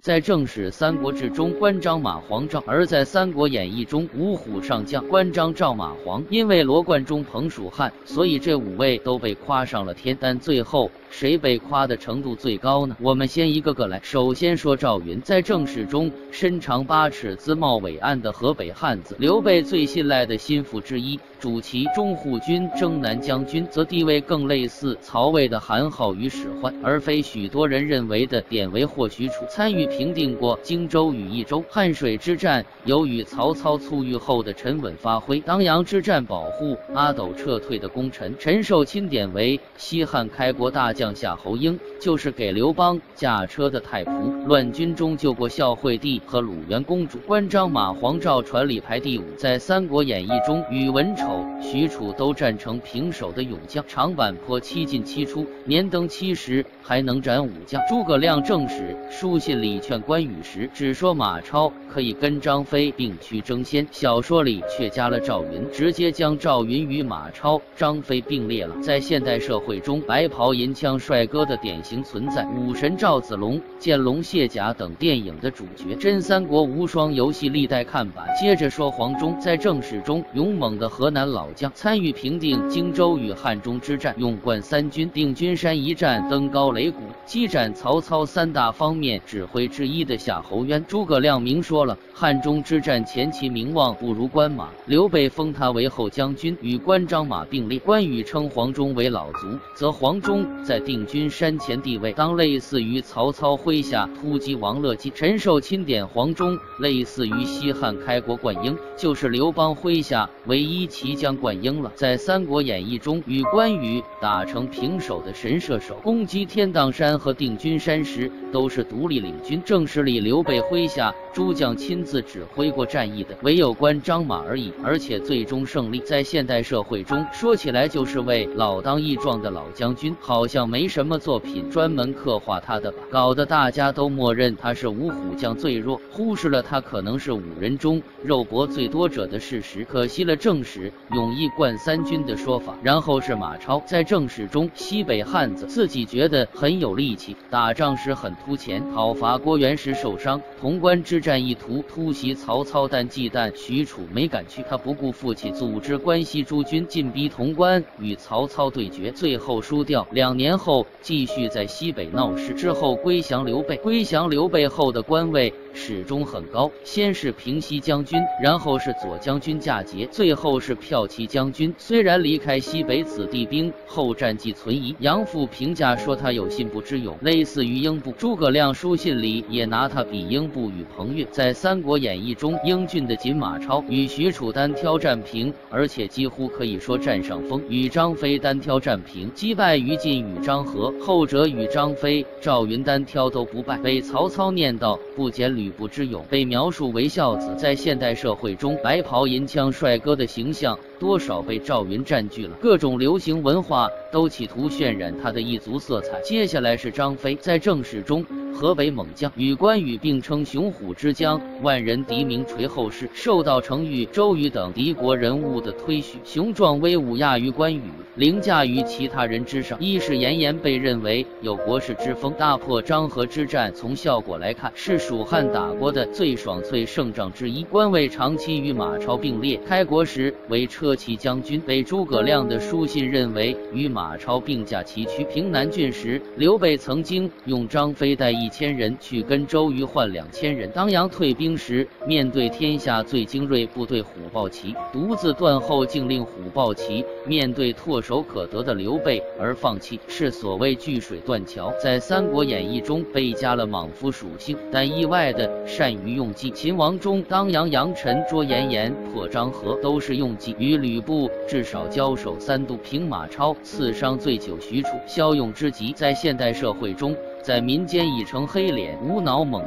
在正史《三国志》中，关张马黄赵；而在《三国演义》中，五虎上将关张赵马黄。因为罗贯中彭蜀汉，所以这5位都被夸上了天。但最后谁被夸的程度最高呢？我们先一个个来。首先说赵云，在正史中身长8尺、姿貌伟岸的河北汉子，刘备最信赖的心腹之一，主其中护军征南将军，则地位更类似曹魏的韩浩与史涣，而非许多人认为的典韦或许褚。参与平定过荆州与益州、汉水之战，有与曹操簇遇后的沉稳发挥；当阳之战保护阿斗撤退的功臣，陈寿钦点为西汉开国大将夏侯婴，就是给刘邦驾车的太仆，乱军中救过孝惠帝和鲁元公主。关张马黄赵传里排第5，在《三国演义》中与文丑、许褚都战成平手的勇将，长坂坡7进7出，年登70，还能斩武将。诸葛亮正史书信里劝关羽时，只说马超可以跟张飞并驱争先，小说里却加了赵云，直接将赵云与马超、张飞并列了。在现代社会中，白袍银枪帅哥的典型存在，武神赵子龙、剑龙卸甲等电影的主角，真三国无双游戏历代看板。接着说黄忠，在正史中勇猛的河南老将，参与平定荆州与汉中之战，用贯3军，定军山一战登高擂鼓，击斩曹操3大方面指挥之一的夏侯渊。诸葛亮明说了，汉中之战前期名望不如关马，刘备封他为后将军，与关张马并列。关羽称黄忠为老卒，则黄忠在定军山前地位当类似于曹操麾下突击王乐进。陈寿钦点黄忠类似于西汉开国灌婴，就是刘邦麾下唯一骑将灌婴了。在《三国演义》中，与关羽打成平手的神射手，攻击天荡山和定军山时都是独立领军。正史里刘备麾下诸将亲自指挥过战役的唯有关张马而已，而且最终胜利在现代社会中说起来就是位老当益壮的老将军，好像没什么作品专门刻画他的吧，搞得大家都默认他是五虎将最弱，忽视了他可能是5人中肉搏最多者的事实，可惜了正史勇毅贯3军的说法。然后是马超，在正史中西北汉子，自己觉得很有力气，打仗时很突前，讨伐郭元时受伤，潼关之战意图突袭曹操，但忌惮许褚没敢去，他不顾父亲组织关西诸军进逼潼关，与曹操对决，最后输掉。2年后继续在西北闹事，之后归降刘备。归降刘备后的官位始终很高，先是平西将军，然后是左将军驾节，最后是骠骑将军。虽然离开西北子弟兵后战绩存疑，杨阜评价说他有信步之勇，类似于英布。诸葛亮书信里也拿他比英布与彭越。在《三国演义》中，英俊的锦马超与许褚单挑战平，而且几乎可以说占上风；与张飞单挑战平，击败于禁与张合，后者与张飞、赵云单挑都不败，被曹操念叨不减吕布之勇，被描述为孝子。在现代社会中，白袍银枪帅哥的形象多少被赵云占据了，各种流行文化都企图渲染他的异族色彩。接下来是张飞，在正史中河北猛将，与关羽并称雄虎之将，万人敌名垂后世，受到程昱、周瑜等敌国人物的推许，雄壮威武亚于关羽，凌驾于其他人之上。一是严颜被认为有国士之风，大破漳河之战，从效果来看是蜀汉打过的最爽脆胜仗之一。关魏长期与马超并列，开国时为车骑将军，被诸葛亮的书信认为与马超并驾齐驱。平南郡时，刘备曾经用张飞带1000人去跟周瑜换2000人。当阳退兵时，面对天下最精锐部队虎豹骑，独自断后，竟令虎豹骑面对唾手可得的刘备而放弃，是所谓拒水断桥。在《三国演义》中被加了莽夫属性，但意外的善于用计。秦王中当阳杨臣捉严颜破漳河都是用计，与吕布至少交手3度，平马超刺伤醉酒许褚，骁勇之极。在现代社会中，在民间已成黑脸无脑猛将，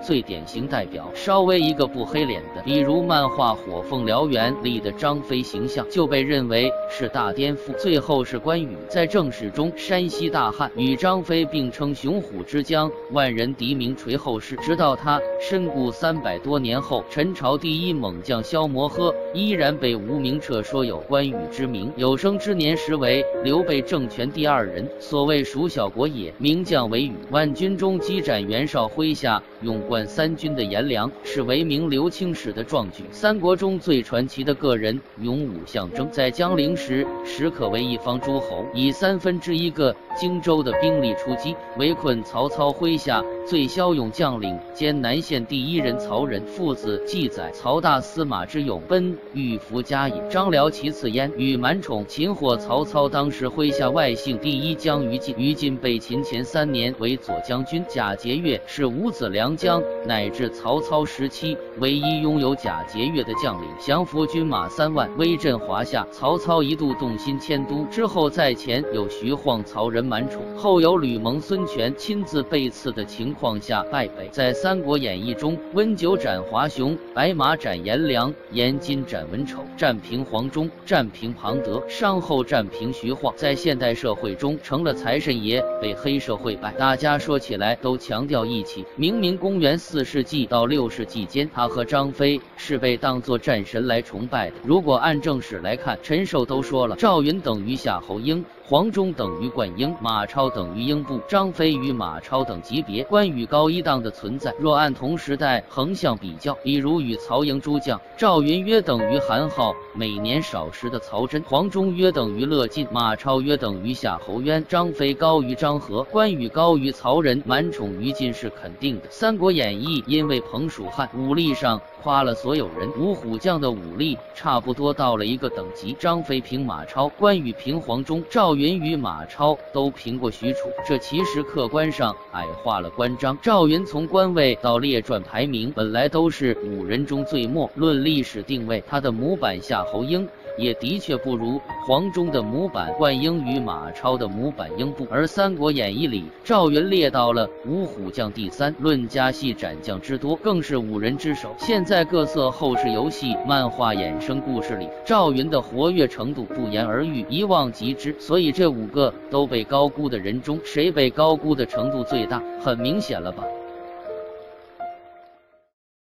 最典型代表。稍微一个不黑脸的，比如漫画《火凤燎原》里的张飞形象，就被认为是大颠覆。最后是关羽，在正史中，山西大汉与张飞并称雄虎之将，万人敌名垂后世。直到他身故300多年后，陈朝第一猛将萧摩诃依然被无名彻说有关羽之名。有生之年实为刘备政权第2人，所谓蜀小国也，名将为羽。万军中击斩袁绍麾下勇冠3军的颜良，是为名刘青史的壮举。三国中最传奇的个人，勇武象征，在江陵时实可为一方诸侯，以1/3个荆州的兵力出击，围困曹操麾下最骁勇将领兼南县第1人曹仁。父子记载，曹大司马之勇奔欲伏家也，张辽其次焉。与满宠擒获曹操当时麾下外姓第1将于禁，于禁被擒前3年为左将军。贾节钺是五子良将，乃至曹操时期唯一拥有贾节钺的将领，降服军马3万，威震华夏。曹操一度动心迁都，之后在前有徐晃、曹仁、满宠，后有吕蒙、孙权亲自被刺的情况下败北。在《三国演义》中，温酒斩华雄，白马斩颜良，严金斩文丑，战平黄忠，战平庞德，伤后战平徐晃。在现代社会中成了财神爷，被黑社会败。大家说起来都强调义气，明明公元4世纪到6世纪间，他和张飞是被当作战神来崇拜的。如果按正史来看，陈寿都说了，赵云等于夏侯婴，黄忠等于灌婴，马超等于英布，张飞与马超等级别，关羽高一档的存在。若按同时代横向比较，比如与曹营诸将，赵云约等于韩浩，每年少时的曹真，黄忠约等于乐进，马超约等于夏侯渊，张飞高于张合，关羽高于曹仁，满宠于禁是肯定的。《三国演义》因为彭蜀汉武力上夸了所有人，五虎将的武力差不多到了一个等级，张飞平马超，关羽平黄忠，赵云与马超都平过许褚，这其实客观上矮化了关张。赵云从官位到列传排名本来都是5人中最末，论历史定位，他的模板夏侯婴也的确不如黄忠的模板灌婴与马超的模板英布。而《三国演义》里，赵云列到了五虎将第3，论家系斩将之多，更是5人之首。现在各色后世游戏、漫画衍生故事里，赵云的活跃程度不言而喻，一望即知。所以这5个都被高估的人中，谁被高估的程度最大？很明显了吧？